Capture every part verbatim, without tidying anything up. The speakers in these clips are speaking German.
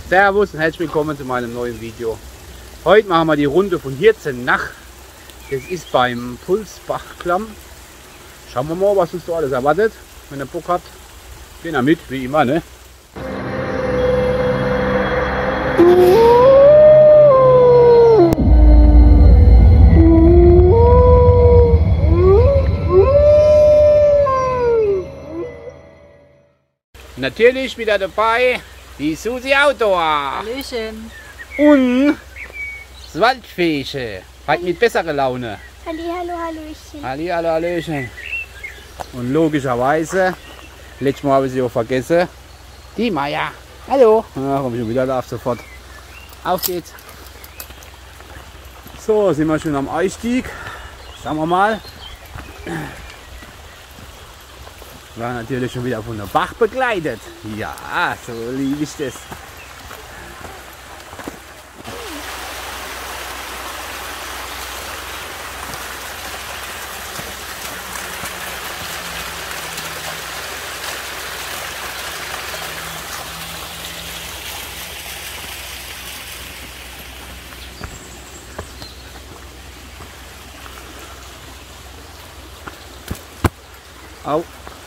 Servus und herzlich willkommen zu meinem neuen Video. Heute machen wir die Runde von Hirzenach. Das ist beim Pulsbachklamm. Schauen wir mal, was uns so alles erwartet. Wenn ihr Bock habt, gehen wir mit, wie immer, ne? Natürlich wieder dabei die Susi Outdoor. Hallöchen. Und das Waldfeesche. Heute mit besserer Laune. Halli, hallo, hallöchen. Halli, hallo, hallöchen. Und logischerweise, letztes Mal habe ich sie auch vergessen, die Maya. Hallo. Ja, komm schon wieder da auf sofort. Auf geht's. So, sind wir schon am Einstieg. Schauen wir mal. War natürlich schon wieder von der Bach begleitet. Ja, so liebe ich das. Au.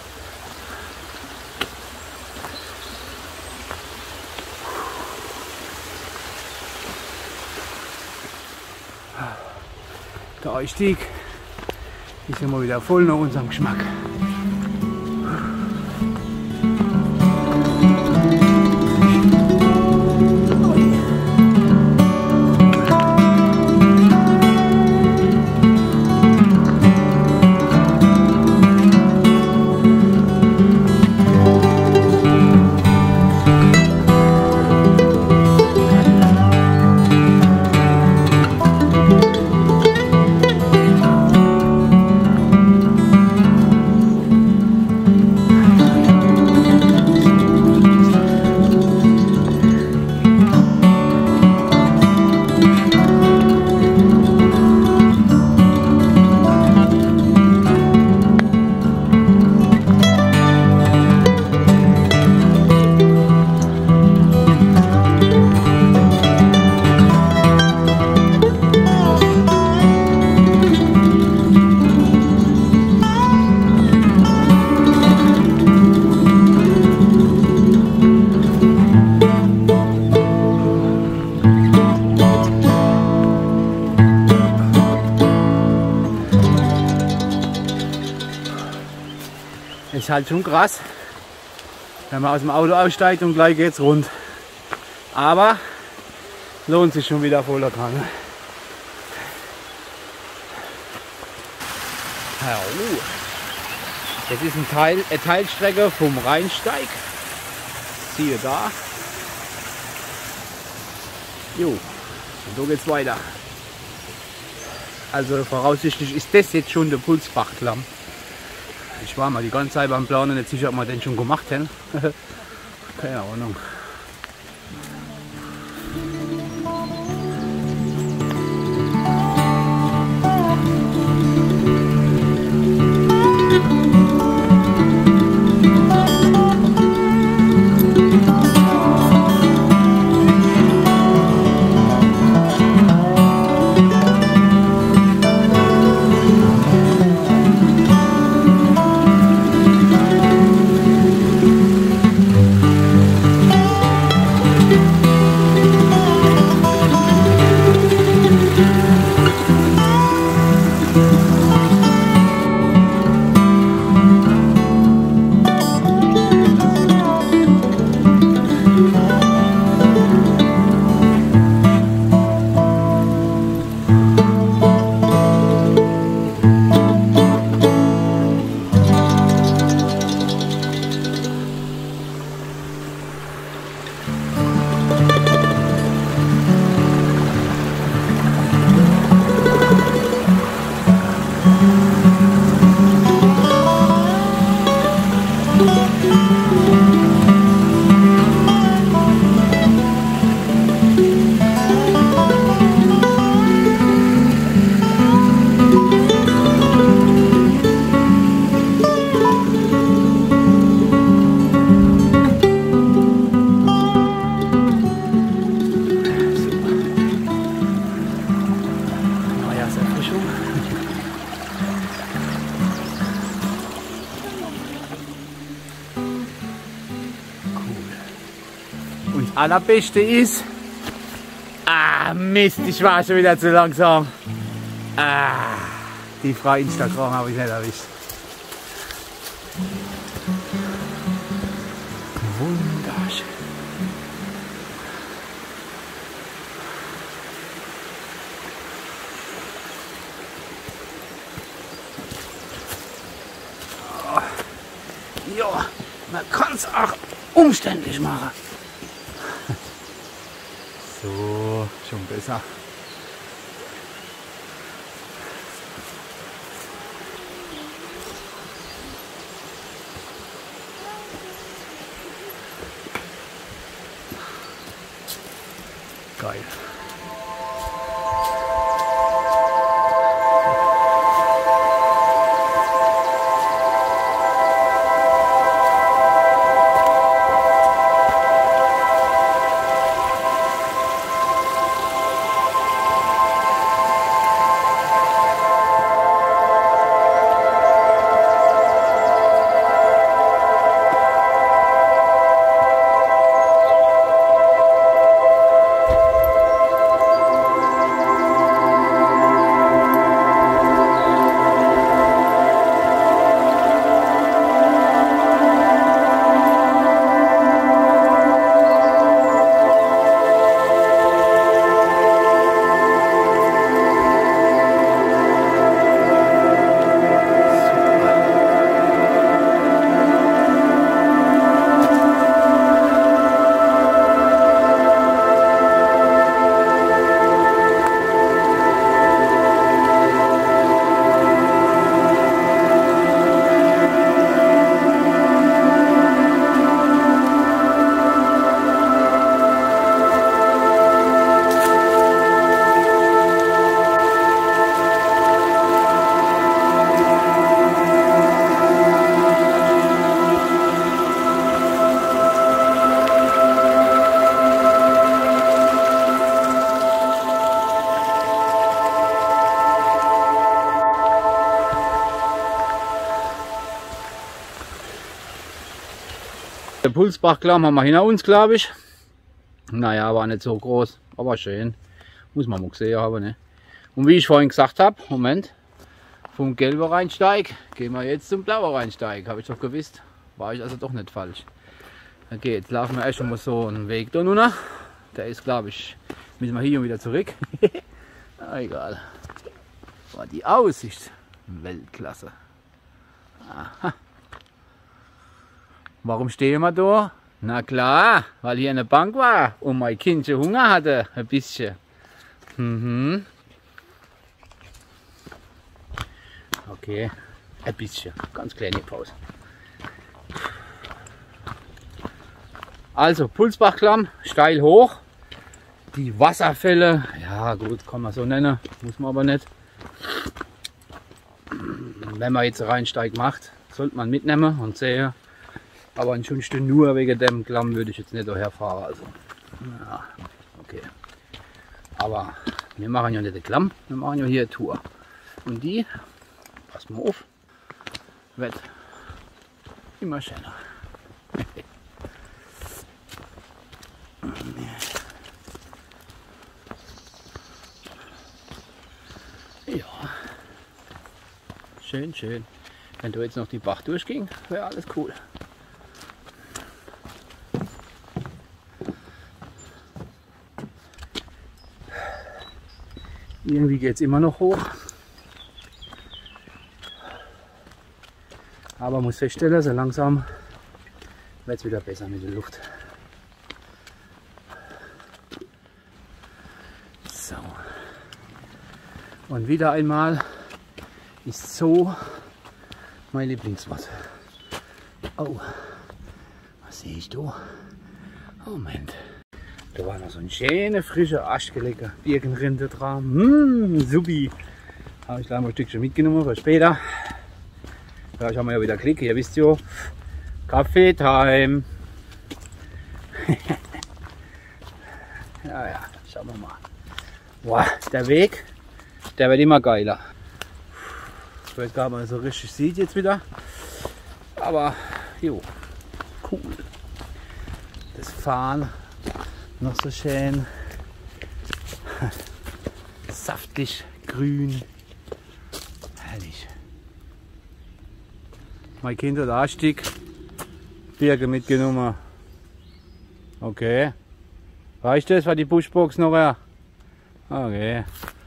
Der Einstieg ist immer wieder voll nach unserem Geschmack. Ist halt schon krass, wenn man aus dem Auto aussteigt und gleich geht's rund. Aber lohnt sich schon wieder voller dran. Ne? Ja, uh. Das ist ein Teil, eine Teilstrecke vom Rheinsteig. Siehe da. Jo, und so geht's weiter. Also voraussichtlich ist das jetzt schon der Pulsbachklamm. Ich war mal die ganze Zeit beim Planen nicht sicher, ob wir den schon gemacht haben. Keine Ahnung. Und das Allerbeste ist... Ah, Mist, ich war schon wieder zu langsam. Ah, die Frau Instagram habe ich nicht erwischt. Wunderschön. Oh, ja, man kann es auch umständlich machen. So, schon besser. Geil. Der Pulsbachklamm haben wir hinter uns, glaube ich. Naja, war nicht so groß, aber schön. Muss man mal gesehen haben. Ne? Und wie ich vorhin gesagt habe, Moment, vom gelben Rheinsteig gehen wir jetzt zum blauen Rheinsteig. Habe ich doch gewusst. War ich also doch nicht falsch. Okay, jetzt laufen wir erst mal so einen Weg da runter. Der ist, glaube ich, müssen wir hier und wieder zurück. Na, egal. War die Aussicht Weltklasse. Aha. Warum stehen wir da? Na klar, weil hier eine Bank war und mein Kind schon Hunger hatte, ein bisschen. Mhm. Okay, ein bisschen, ganz kleine Pause. Also Pulsbachklamm, steil hoch. Die Wasserfälle, ja gut, kann man so nennen, muss man aber nicht. Wenn man jetzt Rheinsteig macht, sollte man mitnehmen und sehen. Aber ansonsten nur wegen dem Klamm würde ich jetzt nicht daher fahren. Also, ja, okay. Aber wir machen ja nicht den Klamm, wir machen ja hier eine Tour. Und die, pass mal auf, wird immer schöner. Ja, schön, schön. Wenn da jetzt noch die Bach durchging, wäre alles cool. Irgendwie geht es immer noch hoch. Aber muss feststellen, so langsam wird es wieder besser mit der Luft. So. Und wieder einmal ist so mein Lieblingswort. Oh, was sehe ich da? Moment. Da war noch so ein schöner, frischer, aschgelegter Birkenrinde dran. Mmh, supi. Habe ich gleich mal ein Stückchen mitgenommen für später. Gleich haben wir ja wieder Klick. Ihr wisst ja, Kaffeetime. Ja, ja, schauen wir mal. Boah, der Weg, der wird immer geiler. Ich weiß gar nicht, ob man so richtig sieht jetzt wieder. Aber, jo, cool. Das Fahren Noch so schön saftig, grün. Herrlich. Mein Kind hat Anstieg. Birke mitgenommen. Okay. Reicht das für die Buschbox noch? Ja? Okay.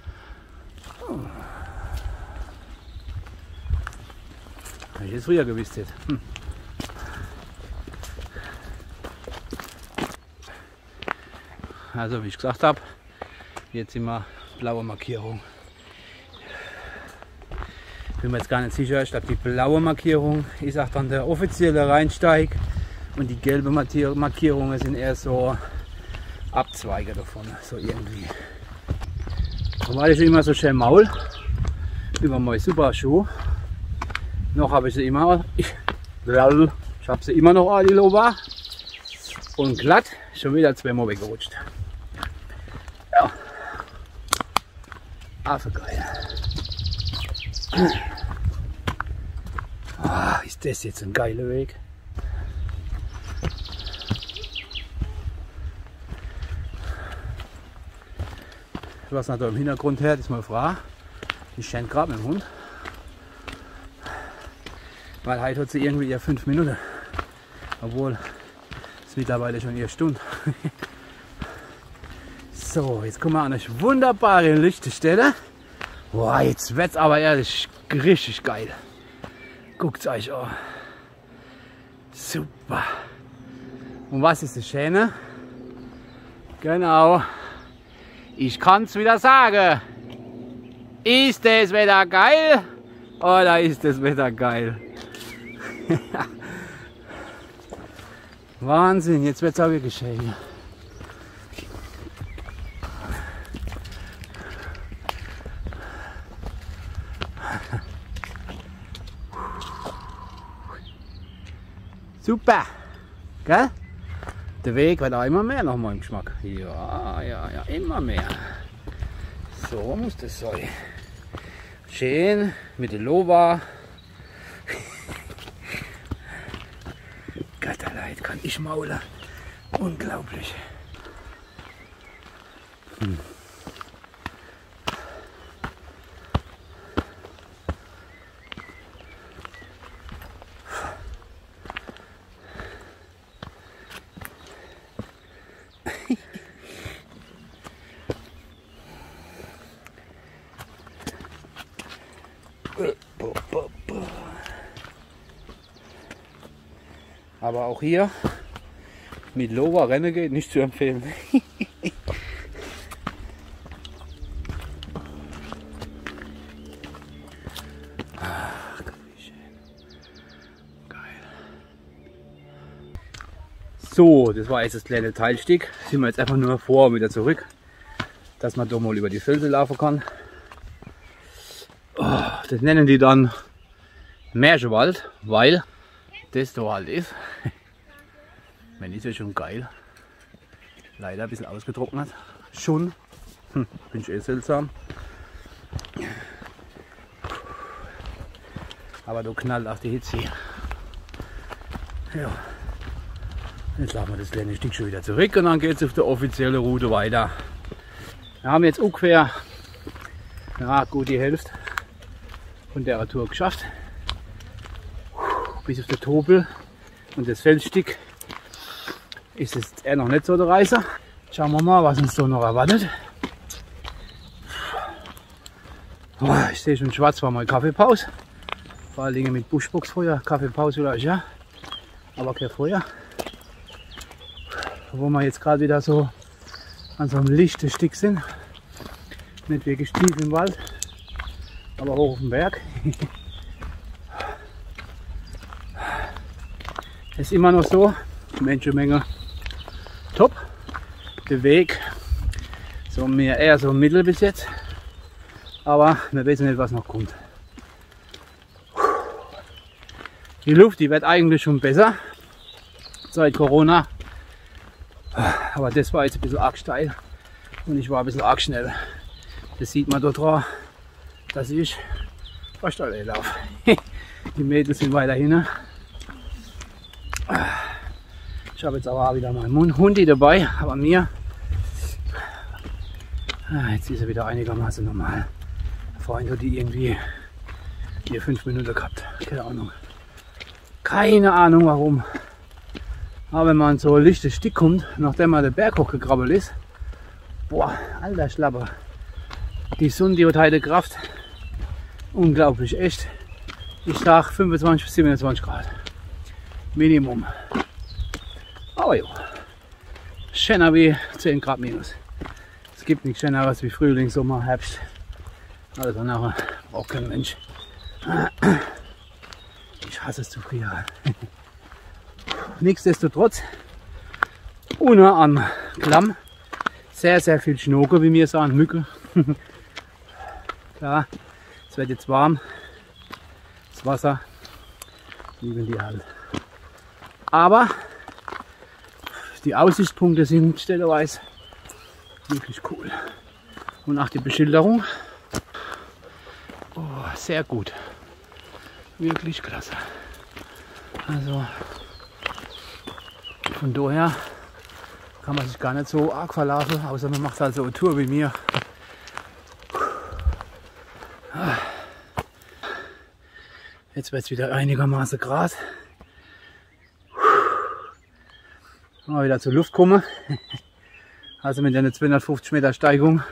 Habe ich das früher gewusst. Hm. Also wie ich gesagt habe, jetzt immer blaue Markierung. Bin mir jetzt gar nicht sicher, ich glaube die blaue Markierung ist auch dann der offizielle Rheinsteig und die gelbe Markierungen sind eher so Abzweige davon, so irgendwie. Da war ich immer so schön Maul über meine super Schuhe. Noch habe ich sie immer, ich, ich habe sie immer noch alle Loba und glatt, schon wieder zweimal weggerutscht. Ja, also geil. Ah, ist das jetzt ein geiler Weg? Was nach da im Hintergrund her, ist meine Frau. Die scheint gerade mit dem Hund. Weil heute hat sie irgendwie ja fünf Minuten. Obwohl es mittlerweile schon ihre Stunde. So, jetzt kommen wir an eine wunderbare Lichtestelle. Boah, jetzt wird es aber ehrlich richtig geil. Guckt euch an. Super. Und was ist das Schöne? Genau. Ich kann es wieder sagen. Ist das Wetter geil? Oder ist das Wetter geil? Wahnsinn, jetzt wird es auch wirklich schön. Super, gell? Der Weg wird auch immer mehr nach meinem Geschmack. Ja, ja, ja, immer mehr. So muss das sein. Schön mit der Loba. Götterleid, kann ich maulen. Unglaublich. Hm. Aber auch hier mit Loba Renegade nicht zu empfehlen. Ach, wie schön. Geil. So, das war jetzt das kleine Teilstück. Sind wir jetzt einfach nur vor und wieder zurück, dass man da mal über die Felsen laufen kann. Oh, das nennen die dann Märchenwald, weil das da halt ist. Wenn ist ja schon geil. Leider ein bisschen ausgetrocknet. Schon. Hm, bin ich eh seltsam. Aber da knallt auch die Hitze hier. Ja. Jetzt lassen wir das kleine Stück schon wieder zurück und dann geht es auf der offiziellen Route weiter. Wir haben jetzt ungefähr ja, gut die Hälfte von der Tour geschafft. Bis auf der Tobel und das Feldstück ist es eher noch nicht so der Reißer. Schauen wir mal, was uns so noch erwartet. Oh, ich sehe schon schwarz, war mal Kaffeepause. Vor allen Dingen mit Buschboxfeuer. Kaffeepause vielleicht, ja. Aber kein Feuer. Wo wir jetzt gerade wieder so an so einem lichten Stück sind. Nicht wirklich tief im Wald, aber hoch auf dem Berg. Es ist immer noch so, die Menschenmenge top. Der Weg so mehr eher so mittel bis jetzt. Aber wir wissen nicht, was noch kommt. Die Luft, die wird eigentlich schon besser seit Corona. Aber das war jetzt ein bisschen arg steil und ich war ein bisschen arg schnell. Das sieht man dort drauf, dass ich fast allein laufe. Die Mädels sind weiter hinten. Ich habe jetzt aber auch wieder meinen Hundi dabei, aber mir Ah, jetzt ist er wieder einigermaßen normal. Vorhin hat die irgendwie hier fünf Minuten gehabt. Keine Ahnung. Keine Ahnung warum. Aber wenn man so ein lichtes Stück kommt, nachdem man den Berg hochgekrabbelt ist, boah, alter Schlapper. Die Sonne, die hat heute Kraft. Unglaublich, echt. Ich sag fünfundzwanzig bis siebenundzwanzig Grad. Minimum. Aber jo. Schöner wie zehn Grad minus. Es gibt nichts Schöneres wie Frühling, Sommer, Herbst. Alles andere braucht kein Mensch. Ich hasse es zu frieren. Nichtsdestotrotz, unter am Klamm, sehr, sehr viel Schnoke, wie wir sagen, Mücke. Klar, es wird jetzt warm, das Wasser lieben die halt. Aber die Aussichtspunkte sind stellenweise wirklich cool. Und auch die Beschilderung, oh, sehr gut, wirklich klasse. Also von daher kann man sich gar nicht so arg verlaufen, außer man macht halt so eine Tour wie mir. Jetzt wird es wieder einigermaßen Gras. Mal wieder zur Luft kommen. Also mit einer zweihundertfünfzig Meter Steigung.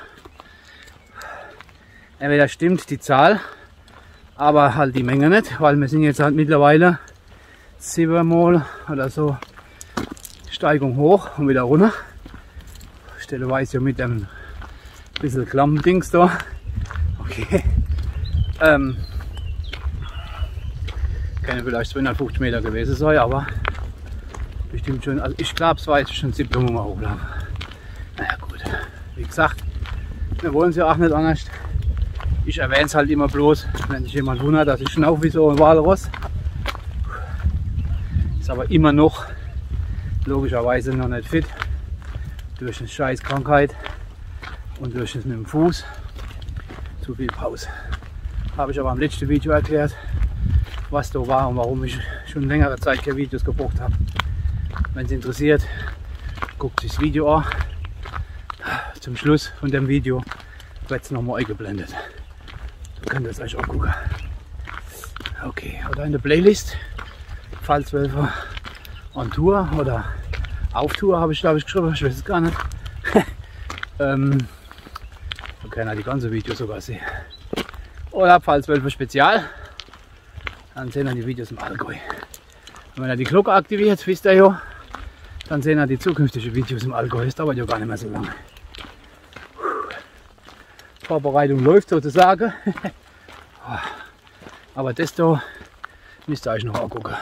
Entweder stimmt die Zahl, aber halt die Menge nicht, weil wir sind jetzt halt mittlerweile siebenmal oder so Steigung hoch und wieder runter. Stelleweise ja mit dem bisschen Klammdings da. Okay. Ähm, Können vielleicht zweihundertfünfzig Meter gewesen sein, aber bestimmt schon. Also ich glaube, es war jetzt schon siebzehn Mal hochlaufen. Naja gut. Wie gesagt, wir wollen es ja auch nicht anders. Ich erwähne es halt immer bloß, wenn sich jemand wundert, dass ich schnaufe wie so ein Walross. Ist aber immer noch logischerweise noch nicht fit. Durch eine scheiß Krankheit und durch das mit dem Fuß. Zu viel Pause. Habe ich aber im letzten Video erklärt, was da war und warum ich schon längere Zeit keine Videos gebraucht habe. Wenn es interessiert, guckt sich das Video an. Zum Schluss von dem Video wird es nochmal eingeblendet. So könnt ihr es euch auch gucken. Okay, oder in der Playlist, falls welcher on Tour oder auf Tour habe ich glaube ich geschrieben, ich weiß es gar nicht. ähm, so kann ihr die ganze Videos sogar sehen. Oder falls welcher Spezial, dann sehen wir die Videos im Allgäu. Und wenn ihr die Glocke aktiviert, wisst ihr ja, dann sehen wir die zukünftigen Videos im Allgäu. Das dauert ja gar nicht mehr so lange. Vorbereitung läuft sozusagen. Aber das da müsst ihr euch noch angucken.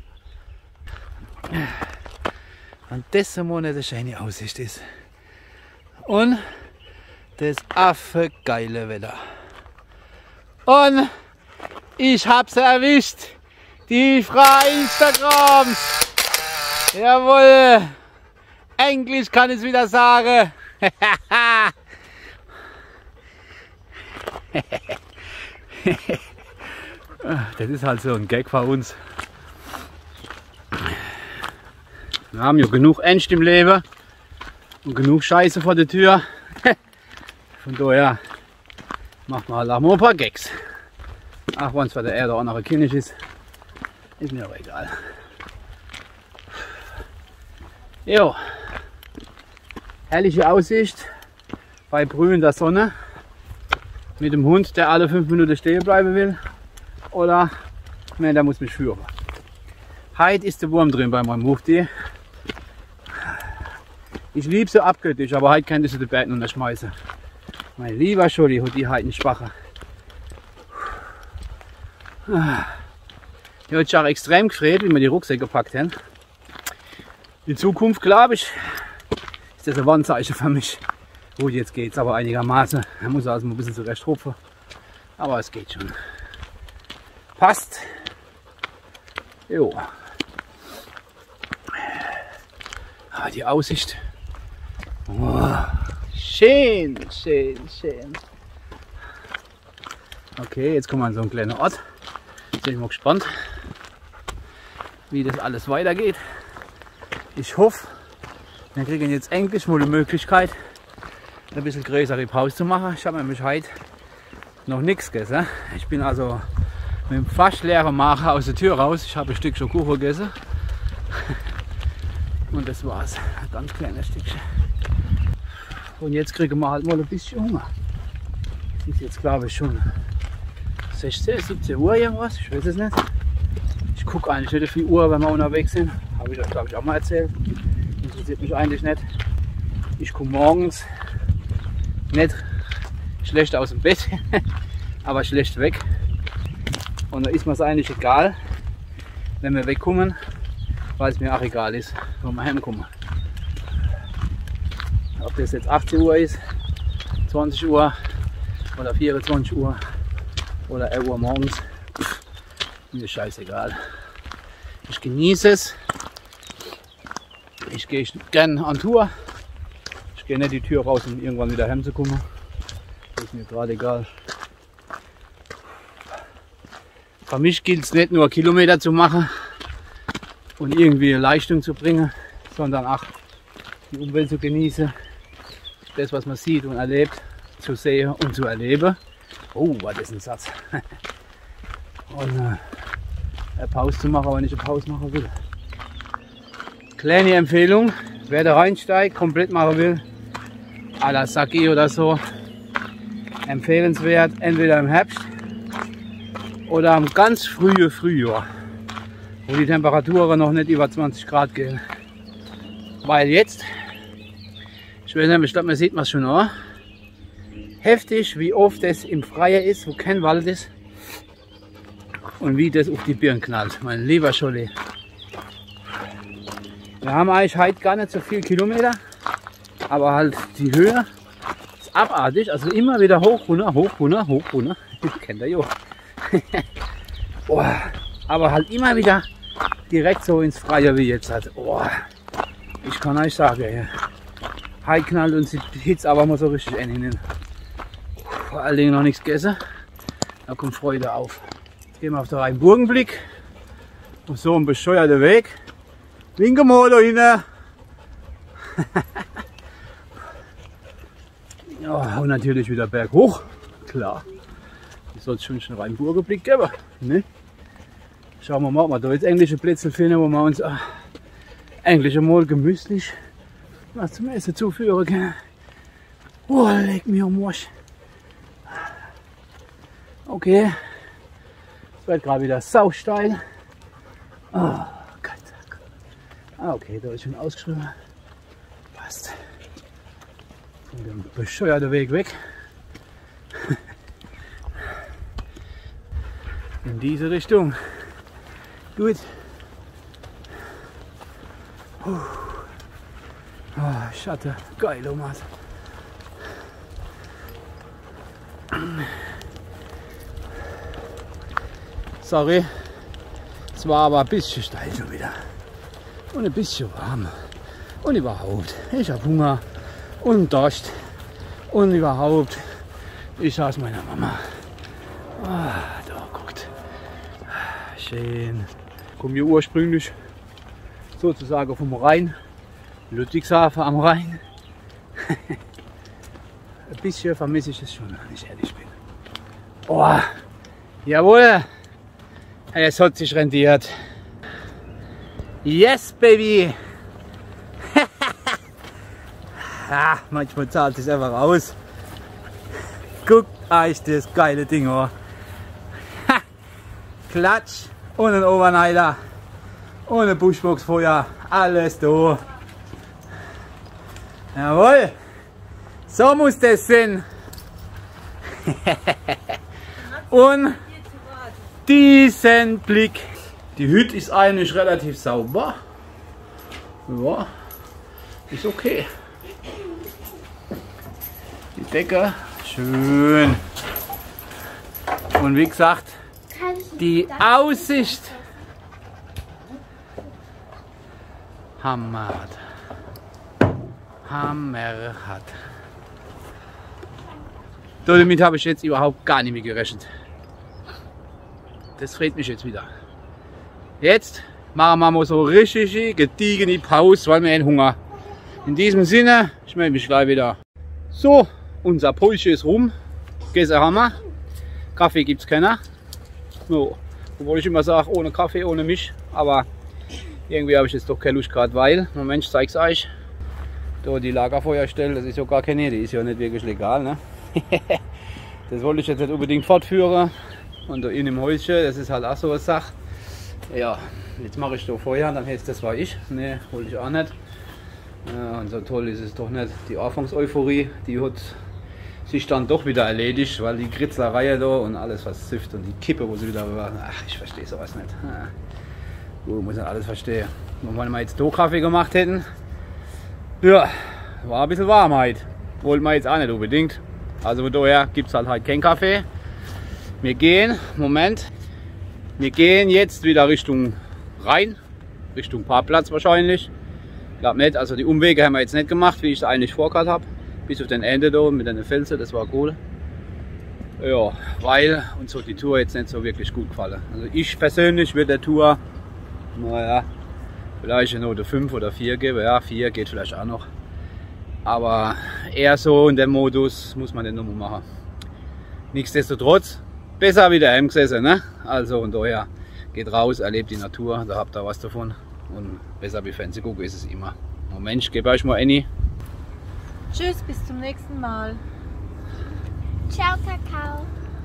Und das mal eine schöne Aussicht ist. Und das affengeile Wetter. Und ich hab's erwischt. Die Frau Instagrams. Jawohl. Englisch kann ich wieder sagen. Das ist halt so ein Gag von uns. Wir haben ja genug Ernst im Leben und genug Scheiße vor der Tür. Von daher macht man halt auch mal ein paar Gags. Auch wenn es für der Erde auch noch kindisch ist, ist mir aber egal. Jo, herrliche Aussicht bei brühender Sonne mit dem Hund, der alle fünf Minuten stehen bleiben will. Oder, ne, der muss mich führen. Heute ist der Wurm drin bei meinem Mufti. Ich liebe so abgöttisch, aber heute könnte ich den Berg noch schmeißen. Mein lieber Scholli hat die heute einen Schwacher. Ich habe auch extrem gefreut, wie wir die Rucksäcke gepackt haben. In Zukunft, glaube ich, ist das ein Warnzeichen für mich. Gut, jetzt geht es aber einigermaßen. Da muss also mal ein bisschen zurecht hupfen. Aber es geht schon. Passt. Jo. Ah, die Aussicht. Oh, schön, schön, schön. Okay, jetzt kommen wir an so einen kleinen Ort. Jetzt bin ich mal gespannt, wie das alles weitergeht. Ich hoffe, wir kriegen jetzt endlich mal die Möglichkeit, ein bisschen größere Pause zu machen. Ich habe nämlich heute noch nichts gegessen. Ich bin also mit einem fast leeren Magen aus der Tür raus. Ich habe ein Stückchen Kuchen gegessen. Und das war's. Ein ganz kleines Stückchen. Und jetzt kriegen wir halt mal ein bisschen Hunger. Es ist jetzt glaube ich schon sechzehn, siebzehn Uhr irgendwas. Ich weiß es nicht. Ich gucke eigentlich nicht viel Uhr, wenn wir unterwegs sind. Habe ich euch glaube ich auch mal erzählt. Interessiert mich eigentlich nicht. Ich komme morgens nicht schlecht aus dem Bett, aber schlecht weg. Und da ist mir es eigentlich egal, wenn wir wegkommen, weil es mir auch egal ist, wo wir heimkommen. Ob das jetzt achtzehn Uhr ist, zwanzig Uhr oder vierundzwanzig Uhr oder elf Uhr morgens, mir ist scheißegal. Ich genieße es. Ich gehe gerne an Tour. Ich gehe nicht die Tür raus, um irgendwann wieder heimzukommen. Das ist mir gerade egal. Für mich gilt es nicht nur Kilometer zu machen und irgendwie Leistung zu bringen, sondern auch die Umwelt zu genießen. Das, was man sieht und erlebt, zu sehen und zu erleben. Oh, war das ein Satz. Und äh, eine Pause zu machen, wenn ich eine Pause machen will. Kleine Empfehlung, wer da reinsteigt, komplett machen will, à la Sake oder so, empfehlenswert, entweder im Herbst oder im ganz frühen Frühjahr, wo die Temperaturen noch nicht über zwanzig Grad gehen. Weil jetzt, ich weiß nicht, ich glaube, man sieht es schon auch, heftig, wie oft es im Freien ist, wo kein Wald ist und wie das auf die Birnen knallt, mein lieber Scholli. Wir haben eigentlich heute gar nicht so viel Kilometer, aber halt die Höhe ist abartig, also immer wieder hoch, runter, hoch, runter, hoch, runter. Kennt ihr ja. Oh, aber halt immer wieder direkt so ins Freie wie jetzt halt. Oh, ich kann euch sagen, ja. Heute knallt uns die Hitze aber mal so richtig hin. Vor allen Dingen noch nichts gegessen, da kommt Freude auf. Jetzt gehen wir auf den Rheinburgenblick, auf so einen bescheuerten Weg. Winke mal da hinten. Ja, und natürlich wieder berghoch. Klar. Es soll schon einen Rheinburgenblick geben. Ne? Schauen wir mal, ob wir da jetzt englische Plätze finden, wo wir uns äh, eigentlich einmal gemütlich was zum Essen zuführen können. Oh, leg mir am Arsch. Okay. Es wird gerade wieder sausteil. Oh. Ah, okay, da ist schon ausgeschrieben. Passt. Von dem bescheuerten Weg weg. In diese Richtung. Gut. Oh, Schatten. Geil, Thomas. Sorry. Es war aber ein bisschen steil schon wieder. Und ein bisschen warm. Und überhaupt, ich habe Hunger und Durst. Und überhaupt, ich aus meiner Mama. Ah, da guckt. Schön. Kommen wir ursprünglich sozusagen vom Rhein. Ludwigshafen am Rhein. Ein bisschen vermisse ich es schon, wenn ich ehrlich bin. Oh, jawohl. Es hat sich rentiert. Yes, baby! Ah, manchmal zahlt es einfach aus. Guckt euch das geile Ding an. Klatsch und ein Overnighter und ein Buschboxfeuer. Alles da. Jawohl! So muss das sein. Und diesen Blick. Die Hütte ist eigentlich relativ sauber. Ja, ist okay. Die Decke, schön. Und wie gesagt, die Aussicht. Hammerhart. Hammerhart. Damit habe ich jetzt überhaupt gar nicht mehr gerechnet. Das freut mich jetzt wieder. Jetzt machen wir mal so richtig gediegene Pause, weil wir haben Hunger. In diesem Sinne, ich melde mich gleich wieder. So, unser Pulche ist rum. Gäse haben wir. Kaffee gibt es keiner. So, obwohl ich immer sage, ohne Kaffee, ohne mich. Aber irgendwie habe ich jetzt doch keine Lust gerade, weil, Moment, ich zeige es euch. Da die Lagerfeuerstelle, das ist ja gar keine, die ist ja nicht wirklich legal. Ne? Das wollte ich jetzt nicht unbedingt fortführen. Und da in dem Häuschen, das ist halt auch so eine Sache. Ja, jetzt mache ich da Feuer, dann heißt das war ich. Ne, wollte ich auch nicht. Ja, und so toll ist es doch nicht. Die Anfangseuphorie, die hat sich dann doch wieder erledigt, weil die Kritzlerei da und alles was zifft und die Kippe, wo sie wieder war. Ach, ich verstehe sowas nicht. Ja. Gut, muss ich alles verstehen. Und wenn wir jetzt da Kaffee gemacht hätten, ja, war ein bisschen Warmheit. Wollten wir jetzt auch nicht unbedingt. Also von daher gibt es halt halt keinen Kaffee. Wir gehen, Moment, wir gehen jetzt wieder Richtung Rhein, Richtung Parkplatz wahrscheinlich. Ich glaube nicht, also die Umwege haben wir jetzt nicht gemacht, wie ich es eigentlich vorgehabt habe. Bis auf den Ende da mit den Felsen, das war cool. Ja, weil uns so die Tour jetzt nicht so wirklich gut gefallen. Also ich persönlich würde der Tour, naja, vielleicht eine Note fünf oder vier geben. Ja, vier geht vielleicht auch noch. Aber eher so in dem Modus muss man den Nummer machen. Nichtsdestotrotz, besser wie daheim gesessen, ne? Also und daher geht raus, erlebt die Natur, da habt ihr was davon. Und besser wie Fernsehen gucken ist es immer. Moment, ich gebe euch mal Annie. Tschüss, bis zum nächsten Mal. Ciao, Kakao.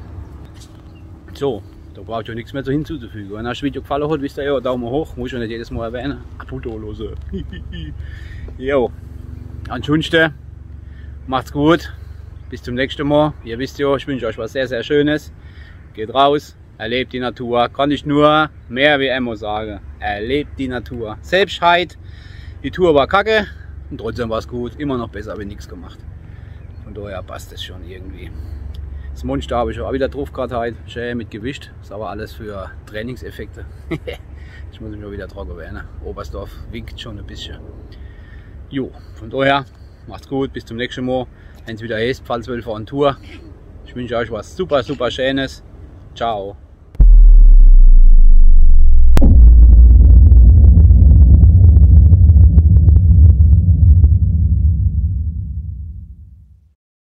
So, da braucht ihr nichts mehr hinzuzufügen. Wenn euch das Video gefallen hat, wisst ihr ja, Daumen hoch, muss ich ja nicht jedes Mal erwähnen. Foto los. Jo, ansonsten macht's gut. Bis zum nächsten Mal. Ihr wisst ja, ich wünsche euch was sehr, sehr Schönes. Geht raus, erlebt die Natur. Kann ich nur mehr wie immer sagen. Erlebt die Natur. Selbstheit. Die Tour war kacke und trotzdem war es gut. Immer noch besser, wie nichts gemacht. Von daher passt es schon irgendwie. Das Monster habe ich auch wieder drauf gehabt heute. Schön mit Gewicht. Das ist aber alles für Trainingseffekte. Ich muss mich mal wieder trocken werden. Oberstdorf winkt schon ein bisschen. Jo, von daher macht's gut. Bis zum nächsten Mal. Wenn es wieder heißt, Pfalz zwölf on Tour. Ich wünsche euch was super, super Schönes. Ciao.